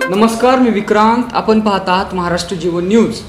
नमस्कार, मी विक्रांत. आपण पाहत आहात महाराष्ट्र जीवन न्यूज.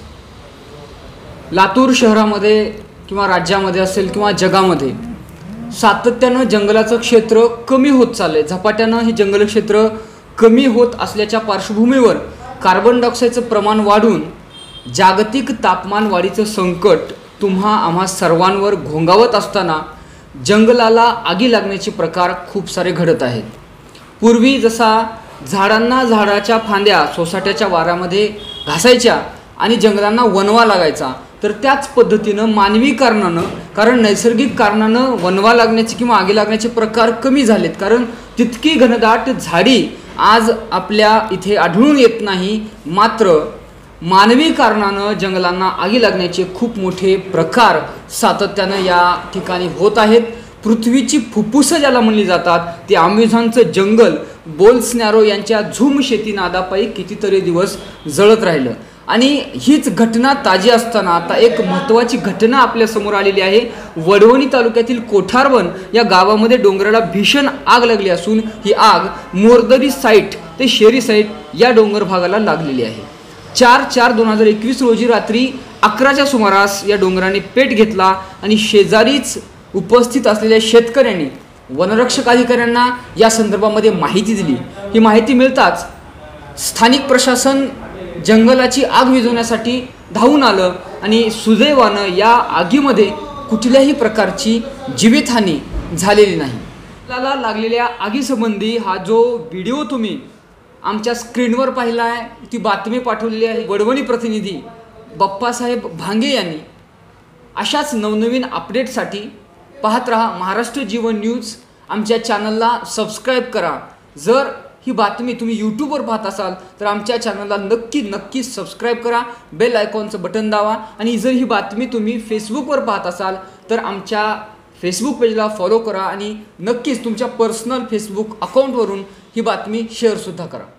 लातूर शहरामध्ये किंवा राज्यामध्ये असेल किंवा जगामध्ये सातत्यानं जंगलाचं क्षेत्र कमी होत चाललंय. झपाट्यानं हे जंगल क्षेत्र कमी होत असल्याच्या पार्श्वभूमीवर कार्बन डायऑक्साईडचं प्रमाण वाढून जागतिक तापमान वाढीचं संकट तुम्हा आम्हा सर्वांवर घोंगावत असताना जंगलाला आगी लागण्याचे प्रकार खूप सारे घडत आहेत. पूर्वी जसा झाडांना झाडाच्या फांद्या सोसाट्याच्या वाऱ्यामध्ये घासायच्या आणि जंगलांना वणवा लागायचा, तर त्याच पद्धतीनं मानवी कारणानं, कारण नैसर्गिक कारणानं वणवा लागण्याचे किंवा आगी लागण्याचे प्रकार कमी झालेत. कारण तितकी घनदाट झाडी आज आपल्या इथे आढळून येत नाही. मात्र मानवी कारणानं जंगलांना आगी लागण्याचे खूप मोठे प्रकार सातत्यानं या ठिकाणी होत आहेत. पृथ्वीची फुफ्फुसं ज्याला म्हणली जातात ते अमेझॉनचं जंगल बोल्सनॅरो यांच्या झूम शेती नादापायी कितीतरी दिवस जळत राहिलं. आणि हीच घटना ताजी असताना आता एक महत्त्वाची घटना आपल्या समोर आलेली आहे. वडवणी तालुक्यातील कोठारवन या गावामध्ये डोंगराला भीषण आग लागली असून ही आग मोरदरी साईट ते शेरी साईट या डोंगर भागाला लागलेली आहे. 4/4/2021 रोजी रात्री 11च्या सुमारास या डोंगराने पेट घेतला आणि शेजारीच उपस्थित असलेल्या शेतकऱ्यांनी वनरक्षक अधिकाऱ्यांना या संदर्भामध्ये माहिती दिली. ही माहिती मिळताच स्थानिक प्रशासन जंगलाची आग विझवण्यासाठी धावून आलं आणि सुदैवानं या आगीमध्ये कुठल्याही प्रकारची जीवितहानी झालेली नाही. जंगलाला लागलेल्या आगीसंबंधी हा जो व्हिडिओ तुम्ही आमच्या स्क्रीनवर पाहिला आहे, ती बातमी पाठवलेली आहे वडवणी प्रतिनिधी बाप्पासाहेब भांगे यांनी. अशाच नवनवीन अपडेटसाठी पाहत रहा महाराष्ट्र जीवन न्यूज. आमच्या चॅनलला सबस्क्राईब करा. जर ही बातमी तुम्ही यूट्यूबवर पाहत असाल तर आमच्या चॅनलला नक्की सबस्क्राईब करा, बेल आयकॉनचं बटन दाबा. आणि जर ही बातमी तुम्ही फेसबुकवर पाहत असाल तर आमच्या फेसबुक पेजला फॉलो करा आणि नक्कीच तुमच्या पर्सनल फेसबुक अकाउंटवरून ही बातमी शेअरसुद्धा करा.